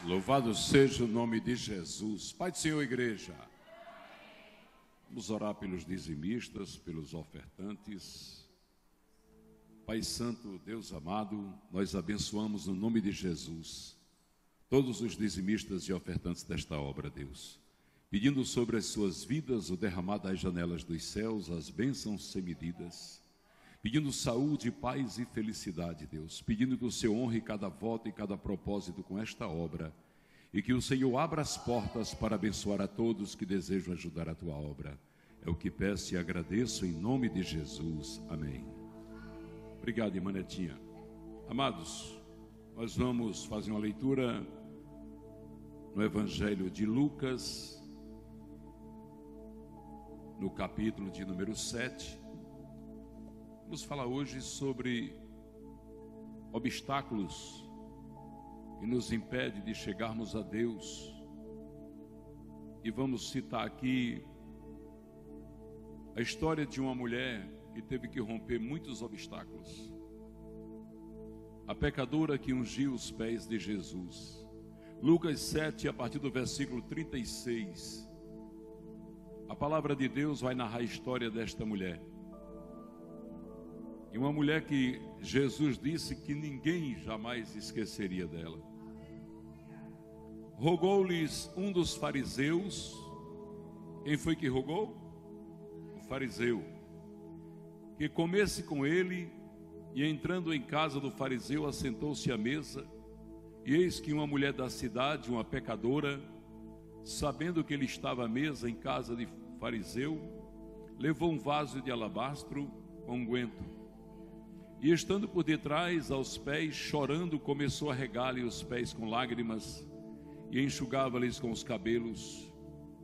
Louvado seja o nome de Jesus. Pai do Senhor, igreja. Vamos orar pelos dizimistas, pelos ofertantes. Pai Santo, Deus amado, nós abençoamos no nome de Jesus todos os dizimistas e ofertantes desta obra, Deus, pedindo sobre as suas vidas o derramar das janelas dos céus, as bênçãos sem medidas, pedindo saúde, paz e felicidade, Deus, pedindo que o Senhor honre cada voto e cada propósito com esta obra e que o Senhor abra as portas para abençoar a todos que desejam ajudar a tua obra. É o que peço e agradeço em nome de Jesus. Amém. Obrigado, irmã Netinha. Amados, nós vamos fazer uma leitura no Evangelho de Lucas, no capítulo de número 7. Vamos falar hoje sobre obstáculos que nos impedem de chegarmos a Deus. E vamos citar aqui a história de uma mulher que teve que romper muitos obstáculos. A pecadora que ungiu os pés de Jesus. Lucas 7, a partir do versículo 36. A palavra de Deus vai narrar a história desta mulher. E uma mulher que Jesus disse que ninguém jamais esqueceria dela. Rogou-lhes um dos fariseus. Quem foi que rogou? O fariseu. Que comesse com ele, e entrando em casa do fariseu, assentou-se à mesa. E eis que uma mulher da cidade, uma pecadora, sabendo que ele estava à mesa em casa de fariseu, levou um vaso de alabastro com unguento. E estando por detrás, aos pés, chorando, começou a regar-lhe os pés com lágrimas e enxugava-lhes com os cabelos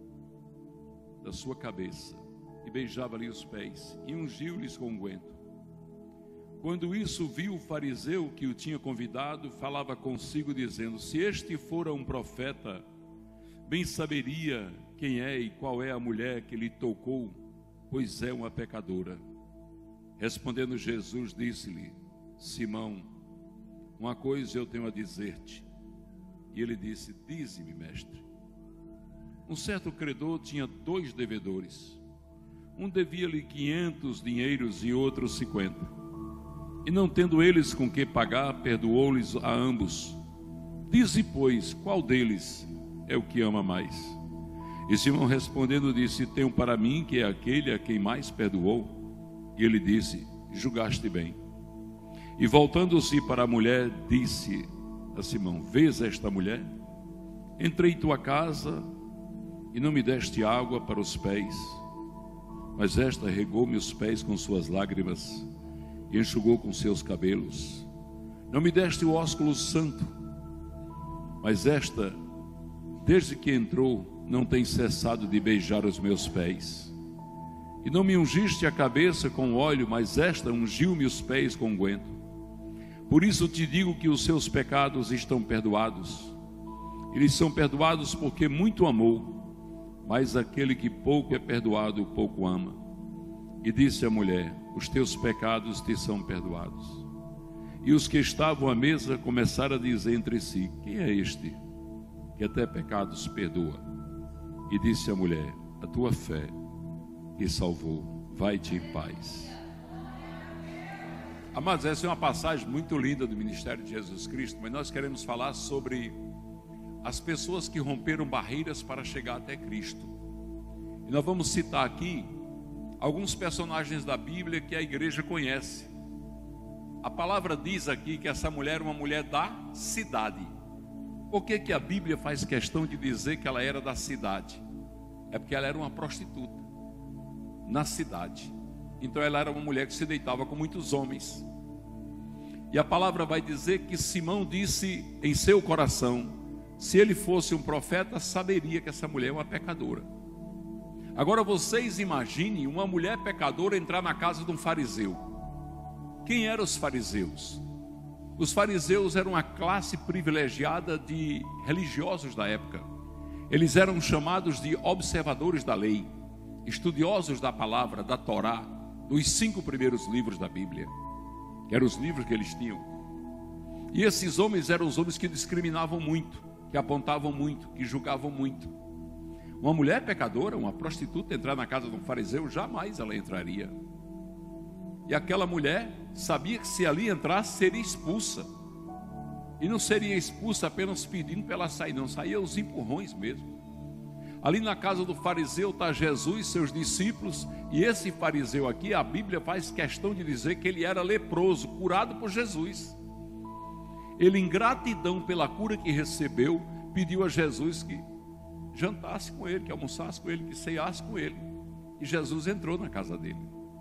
da sua cabeça. E beijava-lhe os pés e ungiu-lhes com unguento. Quando isso viu o fariseu que o tinha convidado, falava consigo dizendo: se este fora um profeta, bem saberia quem é e qual é a mulher que lhe tocou, pois é uma pecadora. Respondendo Jesus, disse-lhe: Simão, uma coisa eu tenho a dizer-te. E ele disse: dize-me, mestre. Um certo credor tinha 2 devedores. Um devia-lhe 500 dinheiros e outro 50. E não tendo eles com que pagar, perdoou-lhes a ambos. Dize, pois, qual deles é o que ama mais? E Simão respondendo disse: tenho para mim que é aquele a quem mais perdoou. E ele disse: julgaste bem. E voltando-se para a mulher, disse a Simão: vês esta mulher? Entrei em tua casa e não me deste água para os pés, mas esta regou-me os pés com suas lágrimas e enxugou com seus cabelos. Não me deste o ósculo santo, mas esta, desde que entrou, não tem cessado de beijar os meus pés. E não me ungiste a cabeça com óleo, mas esta ungiu-me os pés com unguento. Por isso te digo que os seus pecados estão perdoados. Eles são perdoados porque muito amou, mas aquele que pouco é perdoado, pouco ama. E disse a mulher: os teus pecados te são perdoados. E os que estavam à mesa começaram a dizer entre si: quem é este que até pecados perdoa? E disse a mulher: a tua fé te salvou, vai-te em paz. Amados, essa é uma passagem muito linda do ministério de Jesus Cristo, mas nós queremos falar sobre as pessoas que romperam barreiras para chegar até Cristo. E nós vamos citar aqui alguns personagens da Bíblia que a igreja conhece. A palavra diz aqui que essa mulher era uma mulher da cidade. Por que a Bíblia faz questão de dizer que ela era da cidade? É porque ela era uma prostituta na cidade. Então ela era uma mulher que se deitava com muitos homens. E a palavra vai dizer que Simão disse em seu coração: se ele fosse um profeta, saberia que essa mulher é uma pecadora. Agora vocês imaginem uma mulher pecadora entrar na casa de um fariseu. Quem eram os fariseus? Os fariseus eram uma classe privilegiada de religiosos da época. Eles eram chamados de observadores da lei, estudiosos da palavra, da Torá, dos 5 primeiros livros da Bíblia, que eram os livros que eles tinham. E esses homens eram os homens que discriminavam muito. que apontavam muito, que julgavam muito. Uma mulher pecadora, uma prostituta, entrar na casa de um fariseu, jamais ela entraria. E aquela mulher sabia que se ali entrasse, seria expulsa. E não seria expulsa apenas pedindo para ela sair, não, saía os empurrões mesmo. Ali na casa do fariseu está Jesus, seus discípulos, e esse fariseu aqui, a Bíblia faz questão de dizer que ele era leproso, curado por Jesus. Ele, em gratidão pela cura que recebeu, pediu a Jesus que jantasse com ele, que almoçasse com ele, que ceasse com ele. E Jesus entrou na casa dele.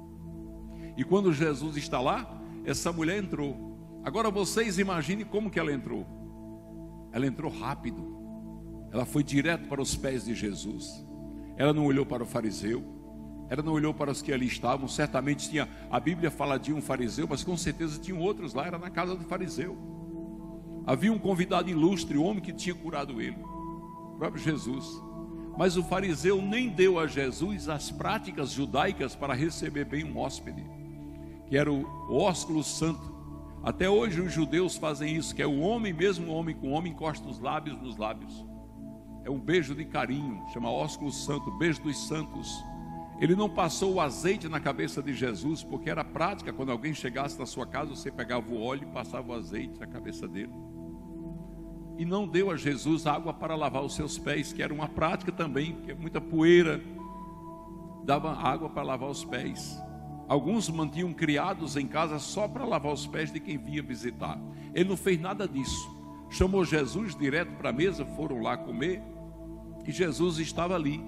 E quando Jesus está lá, essa mulher entrou. Agora vocês imaginem como que ela entrou. Ela entrou rápido. Ela foi direto para os pés de Jesus. Ela não olhou para o fariseu. Ela não olhou para os que ali estavam. Certamente tinha, a Bíblia fala de um fariseu, mas com certeza tinham outros lá. Era na casa do fariseu. Havia um convidado ilustre, o homem que tinha curado ele, o próprio Jesus. Mas o fariseu nem deu a Jesus as práticas judaicas para receber bem um hóspede, que era o ósculo santo. Até hoje os judeus fazem isso, que é o homem, mesmo homem com homem, encosta os lábios nos lábios. É um beijo de carinho, chama ósculo santo, beijo dos santos. Ele não passou o azeite na cabeça de Jesus, porque era prática, quando alguém chegasse na sua casa, você pegava o óleo e passava o azeite na cabeça dele. E não deu a Jesus água para lavar os seus pés, que era uma prática também, porque muita poeira, dava água para lavar os pés. Alguns mantinham criados em casa só para lavar os pés de quem vinha visitar. Ele não fez nada disso. Chamou Jesus direto para a mesa, foram lá comer, e Jesus estava ali.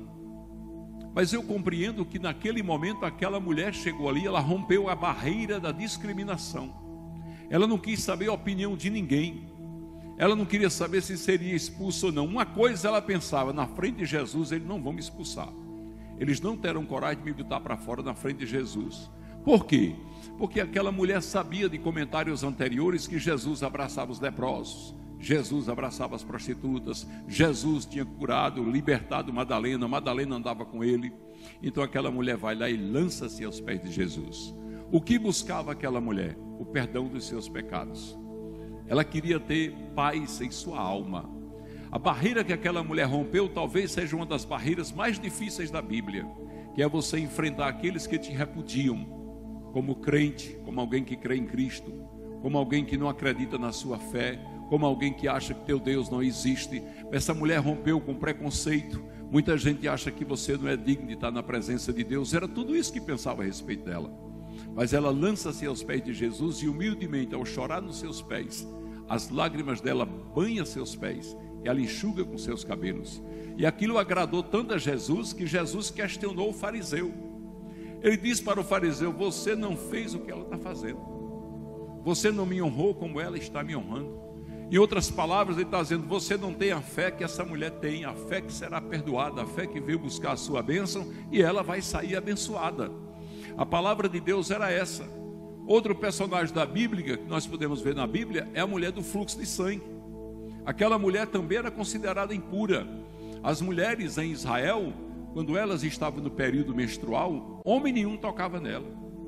Mas eu compreendo que naquele momento aquela mulher chegou ali, ela rompeu a barreira da discriminação. Ela não quis saber a opinião de ninguém. Ela não queria saber se seria expulso ou não. Uma coisa ela pensava, na frente de Jesus eles não vão me expulsar. Eles não terão coragem de me botar para fora na frente de Jesus. Por quê? Porque aquela mulher sabia de comentários anteriores que Jesus abraçava os leprosos, Jesus abraçava as prostitutas, Jesus tinha curado, libertado Madalena, Madalena andava com ele. Então aquela mulher vai lá e lança-se aos pés de Jesus. O que buscava aquela mulher? O perdão dos seus pecados. Ela queria ter paz em sua alma. A barreira que aquela mulher rompeu talvez seja uma das barreiras mais difíceis da Bíblia, que é você enfrentar aqueles que te repudiam, como crente, como alguém que crê em Cristo, como alguém que não acredita na sua fé, como alguém que acha que teu Deus não existe. Essa mulher rompeu com preconceito. Muita gente acha que você não é digno de estar na presença de Deus. Era tudo isso que pensava a respeito dela. Mas ela lança-se aos pés de Jesus e humildemente, ao chorar nos seus pés, as lágrimas dela banham seus pés e ela enxuga com seus cabelos. E aquilo agradou tanto a Jesus que Jesus questionou o fariseu. Ele disse para o fariseu: você não fez o que ela está fazendo. Você não me honrou como ela está me honrando. Em outras palavras, ele está dizendo: você não tem a fé que essa mulher tem, a fé que será perdoada, a fé que veio buscar a sua bênção e ela vai sair abençoada. A palavra de Deus era essa. Outro personagem da Bíblia, que nós podemos ver na Bíblia, é a mulher do fluxo de sangue. Aquela mulher também era considerada impura. As mulheres em Israel, quando elas estavam no período menstrual, homem nenhum tocava nela.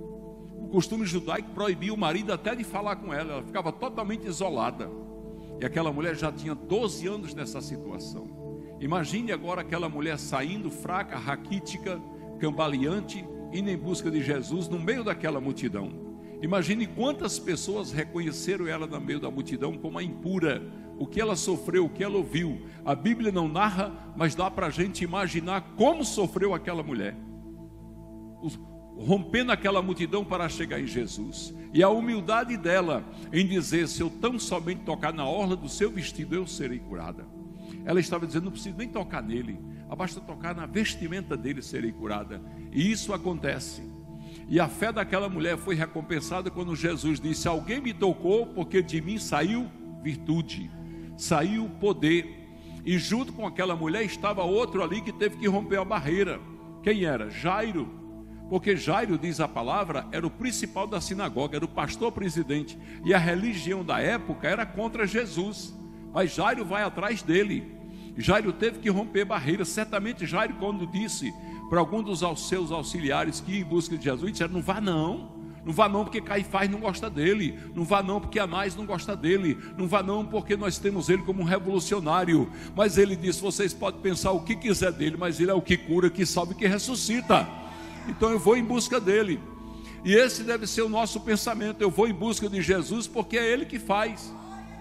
O costume judaico proibia o marido até de falar com ela, ela ficava totalmente isolada. E aquela mulher já tinha 12 anos nessa situação. Imagine agora aquela mulher saindo fraca, raquítica, cambaleante, indo em busca de Jesus no meio daquela multidão. Imagine quantas pessoas reconheceram ela no meio da multidão como a impura. O que ela sofreu, o que ela ouviu. A Bíblia não narra, mas dá para a gente imaginar como sofreu aquela mulher, rompendo aquela multidão para chegar em Jesus. E a humildade dela em dizer: se eu tão somente tocar na orla do seu vestido, eu serei curada. Ela estava dizendo: não preciso nem tocar nele, basta tocar na vestimenta dele, serei curada. E isso acontece. E a fé daquela mulher foi recompensada quando Jesus disse: alguém me tocou, porque de mim saiu virtude, saiu poder. E junto com aquela mulher estava outro ali que teve que romper a barreira. Quem era? Jairo. Porque Jairo, diz a palavra, era o principal da sinagoga, era o pastor presidente. E a religião da época era contra Jesus. Mas Jairo vai atrás dele. Jairo teve que romper barreiras. Certamente Jairo, quando disse para algum dos seus auxiliares que ia em busca de Jesus, disseram: não vá não, Não vá não porque Caifás não gosta dele. Não vá não porque Anás não gosta dele. Não vá não porque nós temos ele como um revolucionário. Mas ele disse, vocês podem pensar o que quiser dele, mas ele é o que cura, que salva e que ressuscita. Então eu vou em busca dele. E esse deve ser o nosso pensamento. Eu vou em busca de Jesus porque é ele que faz.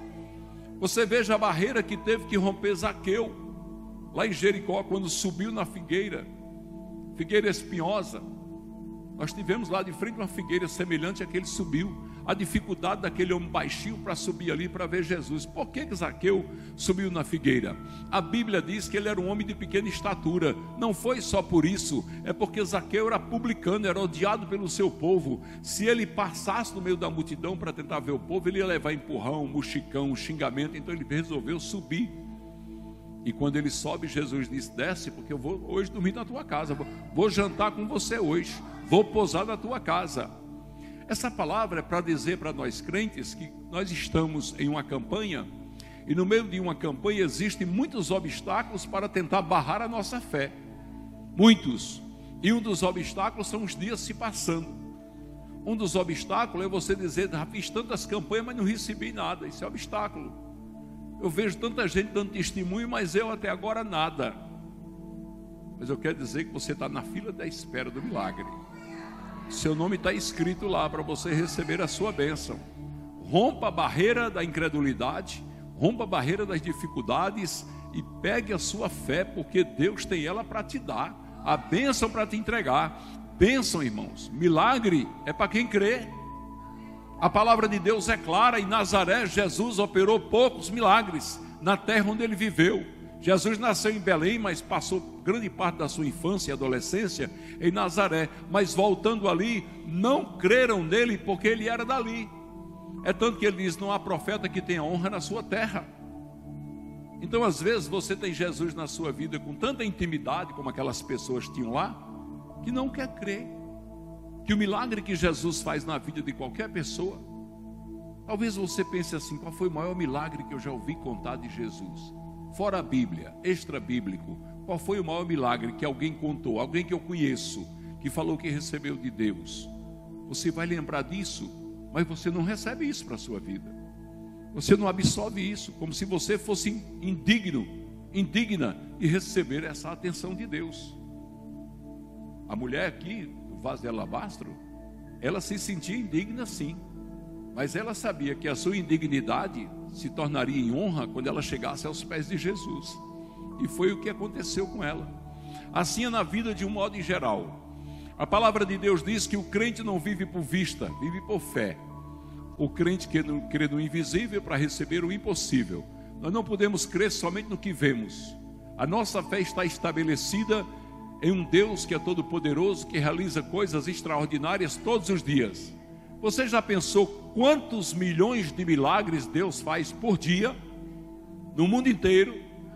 Você veja a barreira que teve que romper Zaqueu, lá em Jericó, quando subiu na figueira espinhosa. Nós tivemos lá de frente uma figueira semelhante a que ele subiu. A dificuldade daquele homem baixinho para subir ali para ver Jesus. Por que Zaqueu subiu na figueira? A Bíblia diz que ele era um homem de pequena estatura. Não foi só por isso, é porque Zaqueu era publicano, era odiado pelo seu povo. Se ele passasse no meio da multidão para tentar ver o povo, ele ia levar empurrão, muxicão, xingamento. Então ele resolveu subir. E quando ele sobe, Jesus disse, desce, porque eu vou hoje dormir na tua casa, vou jantar com você hoje, vou pousar na tua casa. Essa palavra é para dizer para nós crentes que nós estamos em uma campanha, e no meio de uma campanha existem muitos obstáculos para tentar barrar a nossa fé. Muitos. E um dos obstáculos são os dias se passando. Um dos obstáculos é você dizer, já fiz tantas campanhas, mas não recebi nada. Isso é obstáculo. Eu vejo tanta gente dando testemunho, mas eu até agora nada. Mas eu quero dizer que você está na fila da espera do milagre. Seu nome está escrito lá para você receber a sua bênção. Rompa a barreira da incredulidade, rompa a barreira das dificuldades e pegue a sua fé, porque Deus tem ela para te dar, a bênção para te entregar. Bênção, irmãos, milagre é para quem crê. A palavra de Deus é clara. Em Nazaré, Jesus operou poucos milagres na terra onde ele viveu. Jesus nasceu em Belém, mas passou grande parte da sua infância e adolescência em Nazaré. Mas voltando ali, não creram nele porque ele era dali. É tanto que ele diz, não há profeta que tenha honra na sua terra. Então às vezes você tem Jesus na sua vida com tanta intimidade, como aquelas pessoas tinham lá, que não quer crer que o milagre que Jesus faz na vida de qualquer pessoa. Talvez você pense assim, qual foi o maior milagre que eu já ouvi contar de Jesus? Fora a Bíblia, extra bíblico, qual foi o maior milagre que alguém contou, alguém que eu conheço, que falou que recebeu de Deus? Você vai lembrar disso, mas você não recebe isso para a sua vida. Você não absorve isso, como se você fosse indigna de receber essa atenção de Deus. A mulher aqui, do vaso de alabastro, ela se sentia indigna sim, mas ela sabia que a sua indignidade se tornaria em honra quando ela chegasse aos pés de Jesus. E foi o que aconteceu com ela. Assim é na vida de um modo em geral. A palavra de Deus diz que o crente não vive por vista, vive por fé. O crente crê no invisível para receber o impossível. Nós não podemos crer somente no que vemos. A nossa fé está estabelecida em um Deus que é todo poderoso, que realiza coisas extraordinárias todos os dias. Você já pensou quantos milhões de milagres Deus faz por dia, no mundo inteiro?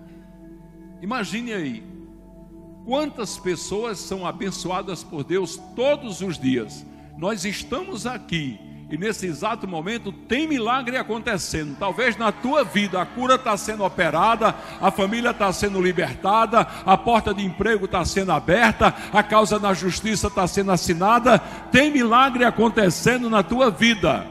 Imagine aí, quantas pessoas são abençoadas por Deus todos os dias. Nós estamos aqui e nesse exato momento tem milagre acontecendo. Talvez na tua vida a cura está sendo operada, a família está sendo libertada, a porta de emprego está sendo aberta, a causa na justiça está sendo assinada. Tem milagre acontecendo na tua vida.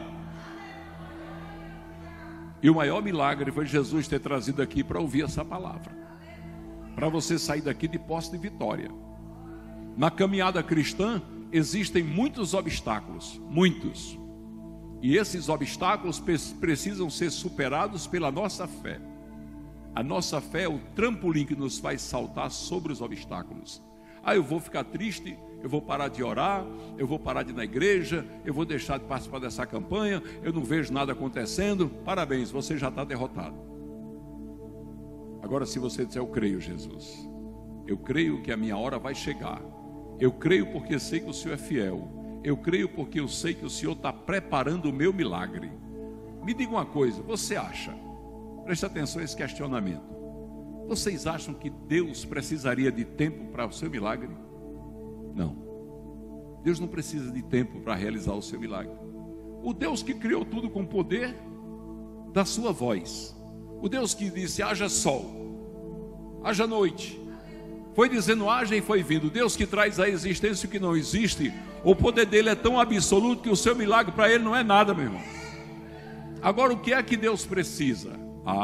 E o maior milagre foi Jesus ter trazido aqui para ouvir essa palavra, para você sair daqui de posse de vitória. Na caminhada cristã existem muitos obstáculos, muitos. E esses obstáculos precisam ser superados pela nossa fé. A nossa fé é o trampolim que nos faz saltar sobre os obstáculos. Eu vou ficar triste, eu vou parar de orar, eu vou parar de ir na igreja, eu vou deixar de participar dessa campanha, eu não vejo nada acontecendo. Parabéns, você já está derrotado. Agora se você disser, eu creio, Jesus, eu creio que a minha hora vai chegar, eu creio porque sei que o Senhor é fiel, eu creio porque eu sei que o Senhor está preparando o meu milagre. Me diga uma coisa, você acha, preste atenção a esse questionamento, vocês acham que Deus precisaria de tempo para o seu milagre? Não. Deus não precisa de tempo para realizar o seu milagre. O Deus que criou tudo com o poder da sua voz, o Deus que disse, haja sol, haja noite, Foi dizendo haja e foi vindo. Deus que traz à existência o que não existe, o poder dele é tão absoluto que o seu milagre para ele não é nada, meu irmão. Agora, o que é que Deus precisa?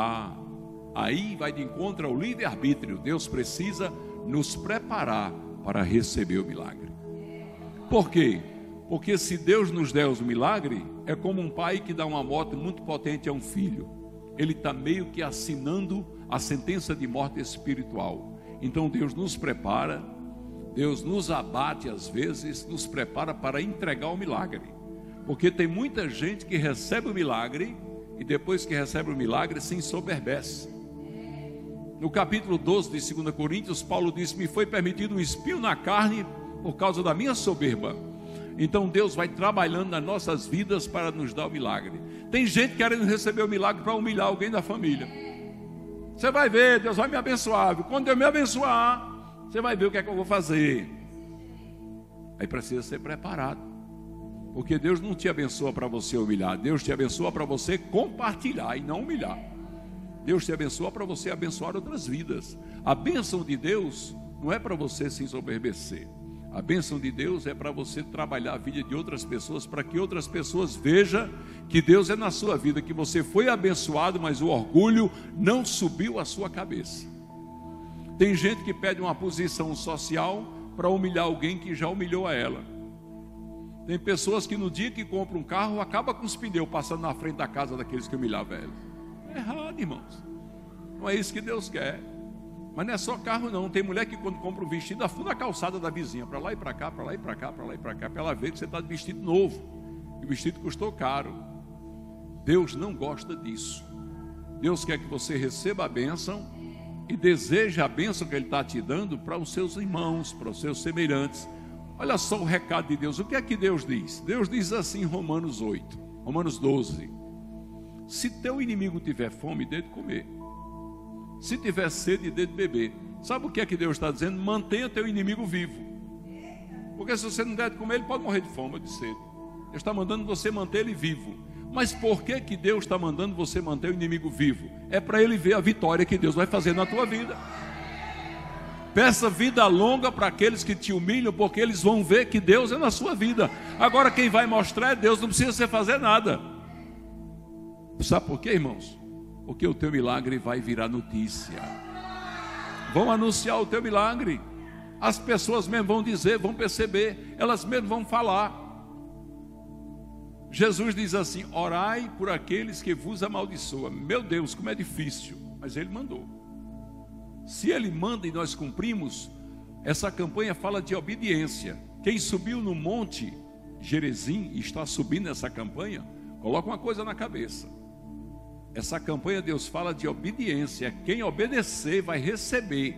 Aí vai de encontro ao livre-arbítrio. Deus precisa nos preparar para receber o milagre. Por quê? Porque se Deus nos der os milagres, é como um pai que dá uma moto muito potente a um filho. Ele está meio que assinando a sentença de morte espiritual. Então Deus nos prepara, Deus nos abate às vezes, nos prepara para entregar o milagre. Porque tem muita gente que recebe o milagre e depois que recebe o milagre se ensoberbece. No capítulo 12 de 2 Coríntios, Paulo diz: me foi permitido um espinho na carne por causa da minha soberba. Então Deus vai trabalhando nas nossas vidas para nos dar o milagre. Tem gente querendo receber o milagre para humilhar alguém da família. Você vai ver, Deus vai me abençoar. Quando Deus me abençoar, você vai ver o que é que eu vou fazer. Aí precisa ser preparado. Porque Deus não te abençoa para você humilhar. Deus te abençoa para você compartilhar e não humilhar. Deus te abençoa para você abençoar outras vidas. A bênção de Deus não é para você se ensoberbecer. A bênção de Deus é para você trabalhar a vida de outras pessoas, para que outras pessoas vejam que Deus é na sua vida, que você foi abençoado, mas o orgulho não subiu à sua cabeça. Tem gente que pede uma posição social para humilhar alguém que já humilhou a ela. Tem pessoas que no dia que compram um carro, acaba com os pneus passando na frente da casa daqueles que humilhavam ela. É errado, irmãos. Não é isso que Deus quer. Mas não é só carro não, tem mulher que quando compra um vestido afunda a calçada da vizinha, para lá e para cá, para lá e para cá, para lá e para cá, para ela ver que você está de vestido novo, e o vestido custou caro. Deus não gosta disso. Deus quer que você receba a bênção e deseje a bênção que Ele está te dando para os seus irmãos, para os seus semelhantes. Olha só o recado de Deus. O que é que Deus diz? Deus diz assim em Romanos 12: se teu inimigo tiver fome, dê de comer. Se tiver sede, dê de beber. Sabe o que é que Deus está dizendo? Mantenha teu inimigo vivo. Porque se você não der de comer, ele pode morrer de fome ou de sede. Deus está mandando você manter ele vivo. Mas por que que Deus está mandando você manter o inimigo vivo? É para ele ver a vitória que Deus vai fazer na tua vida. Peça vida longa para aqueles que te humilham, porque eles vão ver que Deus é na sua vida. Agora quem vai mostrar é Deus, não precisa você fazer nada. Sabe por quê, irmãos? Porque o teu milagre vai virar notícia. Vão anunciar o teu milagre. As pessoas mesmo vão dizer, vão perceber, elas mesmo vão falar. Jesus diz assim: orai por aqueles que vos amaldiçoam. Meu Deus, como é difícil, mas Ele mandou. Se Ele manda e nós cumprimos, essa campanha fala de obediência. Quem subiu no monte Gerizim e está subindo nessa campanha, coloca uma coisa na cabeça. Essa campanha Deus fala de obediência. Quem obedecer vai receber.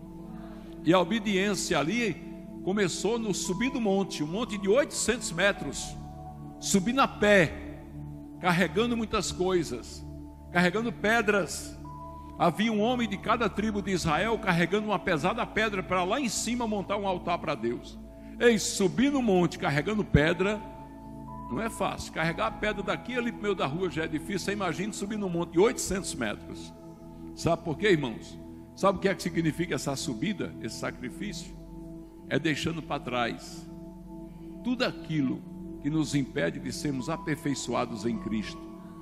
E a obediência ali começou no subir do monte, um monte de 800 metros, subindo a pé, carregando muitas coisas, carregando pedras. Havia um homem de cada tribo de Israel carregando uma pesada pedra para lá em cima montar um altar para Deus. Ei, subir no monte carregando pedra não é fácil. Carregar a pedra daqui ali para o meio da rua já é difícil. Você imagina subir num monte de 800 metros. Sabe por quê, irmãos? Sabe o que é que significa essa subida, esse sacrifício? É deixando para trás tudo aquilo que nos impede de sermos aperfeiçoados em Cristo.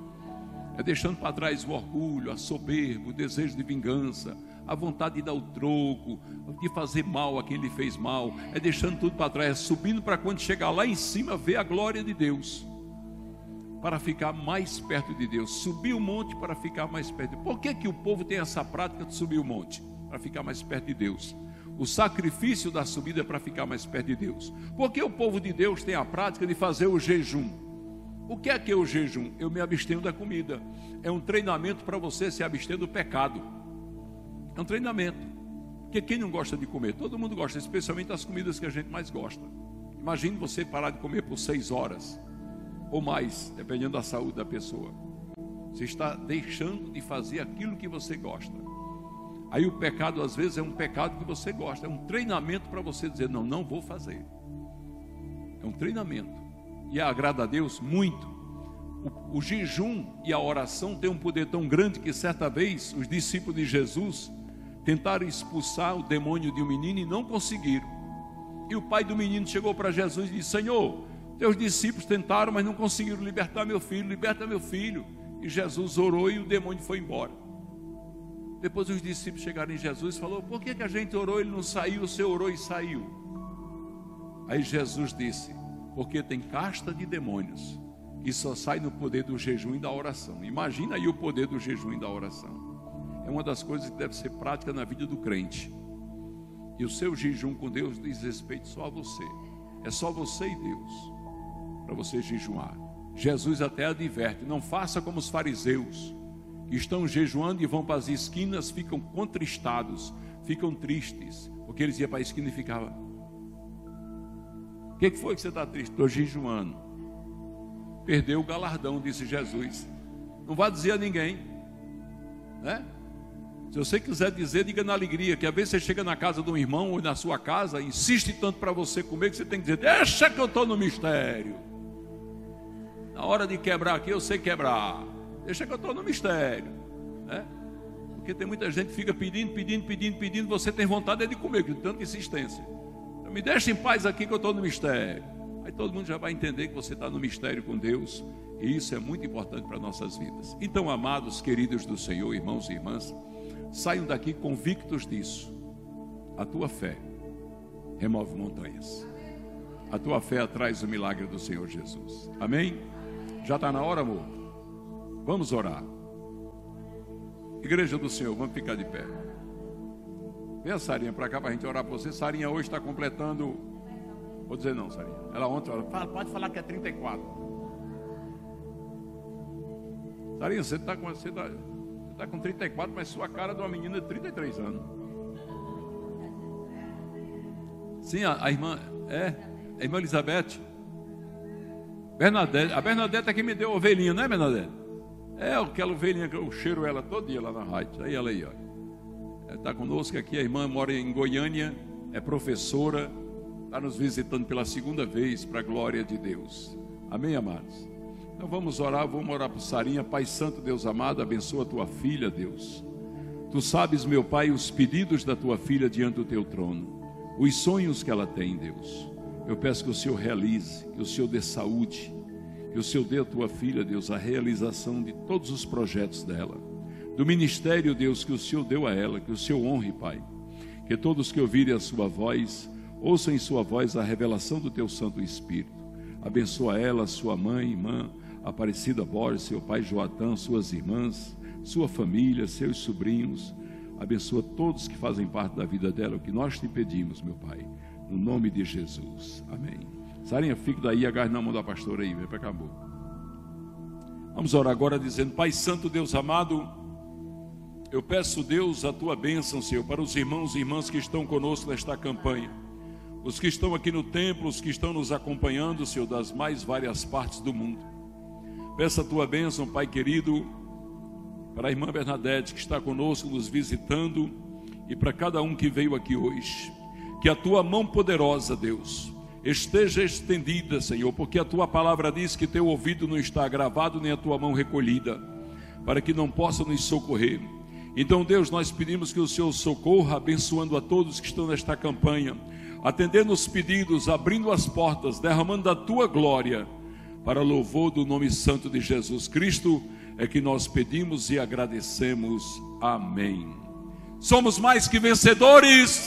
É deixando para trás o orgulho, a soberba, o desejo de vingança, a vontade de dar o troco, de fazer mal a quem lhe fez mal. É deixando tudo para trás, é subindo para quando chegar lá em cima, ver a glória de Deus, para ficar mais perto de Deus. Subir o monte para ficar mais perto de Deus. Por que que o povo tem essa prática de subir o monte? Para ficar mais perto de Deus. O sacrifício da subida é para ficar mais perto de Deus. Por que o povo de Deus tem a prática de fazer o jejum? O que é o jejum? Eu me abstenho da comida. É um treinamento para você se abster do pecado. É um treinamento. Porque quem não gosta de comer? Todo mundo gosta, especialmente as comidas que a gente mais gosta. Imagine você parar de comer por 6 horas ou mais, dependendo da saúde da pessoa. Você está deixando de fazer aquilo que você gosta. Aí o pecado às vezes é um pecado que você gosta. É um treinamento para você dizer: não, não vou fazer. É um treinamento. E agrada a Deus muito. O jejum e a oração têm um poder tão grande que certa vez os discípulos de Jesus tentaram expulsar o demônio de um menino e não conseguiram. E o pai do menino chegou para Jesus e disse: Senhor, teus discípulos tentaram, mas não conseguiram libertar meu filho, liberta meu filho. E Jesus orou e o demônio foi embora. Depois os discípulos chegaram em Jesus e falaram: por que a gente orou e ele não saiu, o Senhor orou e saiu? Aí Jesus disse: porque tem casta de demônios que só sai no poder do jejum e da oração. Imagina aí o poder do jejum e da oração. É uma das coisas que deve ser prática na vida do crente. E o seu jejum com Deus diz respeito só a você. É só você e Deus para você jejuar. Jesus até adverte: não faça como os fariseus, que estão jejuando e vão para as esquinas, ficam contristados, ficam tristes, porque eles iam para a esquina e ficavam: o que foi que você está triste? Estou jejuando. Perdeu o galardão, disse Jesus. Não vá dizer a ninguém, né? Se você quiser dizer, diga na alegria, que às vezes você chega na casa de um irmão ou na sua casa, insiste tanto para você comer, que você tem que dizer: deixa que eu estou no mistério. Na hora de quebrar aqui, eu sei quebrar. Deixa que eu estou no mistério, né? Porque tem muita gente que fica pedindo, você tem vontade de comer, com tanta insistência. Então, me deixa em paz aqui que eu estou no mistério. Aí todo mundo já vai entender que você está no mistério com Deus, e isso é muito importante para nossas vidas. Então, amados, queridos do Senhor, irmãos e irmãs, saiam daqui convictos disso. A tua fé remove montanhas. A tua fé traz o milagre do Senhor Jesus. Amém? Já está na hora, amor? Vamos orar. Igreja do Senhor, vamos ficar de pé. Vem a Sarinha para cá para a gente orar por você. Sarinha hoje está completando... Vou dizer não, Sarinha. Ela ontem pode falar que é 34. Sarinha, você está com 34, mas sua cara é de uma menina de 33 anos. Sim, a irmã... a irmã Elizabeth. Bernadette. A Bernadette é que me deu a ovelhinha, não é, Bernadette? É aquela ovelhinha que eu cheiro ela todo dia lá na rádio. Aí ela aí, olha. Está conosco aqui, a irmã mora em Goiânia, é professora, está nos visitando pela segunda vez, para a glória de Deus. Amém, amados? Então vamos orar por Sarinha. Pai Santo, Deus amado, abençoa a tua filha, Deus. Tu sabes, meu Pai, os pedidos da tua filha diante do teu trono, os sonhos que ela tem, Deus. Eu peço que o Senhor realize, que o Senhor dê saúde, que o Senhor dê à tua filha, Deus, a realização de todos os projetos dela, do ministério, Deus, que o Senhor deu a ela, que o Senhor honre, Pai. Que todos que ouvirem a sua voz, ouçam em sua voz a revelação do teu Santo Espírito. Abençoa ela, sua mãe, irmã Aparecida Borges, seu pai Joatã, suas irmãs, sua família, seus sobrinhos. Abençoa todos que fazem parte da vida dela, o que nós te pedimos, meu Pai, no nome de Jesus. Amém. Sarinha, fique daí, agarre na mão da pastora aí, vem para cá, amor. Vamos orar agora dizendo: Pai Santo, Deus amado, eu peço, Deus, a tua bênção, Senhor, para os irmãos e irmãs que estão conosco nesta campanha, os que estão aqui no templo, os que estão nos acompanhando, Senhor, das mais várias partes do mundo. Peço a tua bênção, Pai querido, para a irmã Bernadette, que está conosco, nos visitando, e para cada um que veio aqui hoje. Que a tua mão poderosa, Deus, esteja estendida, Senhor, porque a tua palavra diz que teu ouvido não está agravado, nem a tua mão recolhida, para que não possa nos socorrer. Então, Deus, nós pedimos que o Senhor socorra, abençoando a todos que estão nesta campanha, atendendo os pedidos, abrindo as portas, derramando a tua glória, para louvor do nome santo de Jesus Cristo, é que nós pedimos e agradecemos. Amém. Somos mais que vencedores.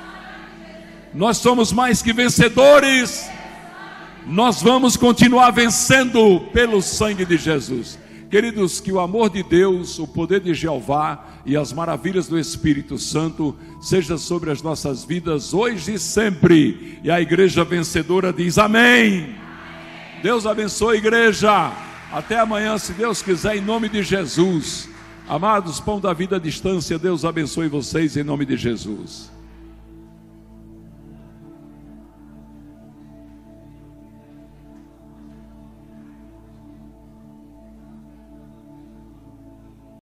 Nós somos mais que vencedores. Nós vamos continuar vencendo pelo sangue de Jesus. Queridos, que o amor de Deus, o poder de Jeová e as maravilhas do Espírito Santo seja sobre as nossas vidas hoje e sempre. E a igreja vencedora diz amém. Deus abençoe a igreja. Até amanhã, se Deus quiser, em nome de Jesus. Amados, pão da vida à distância, Deus abençoe vocês em nome de Jesus.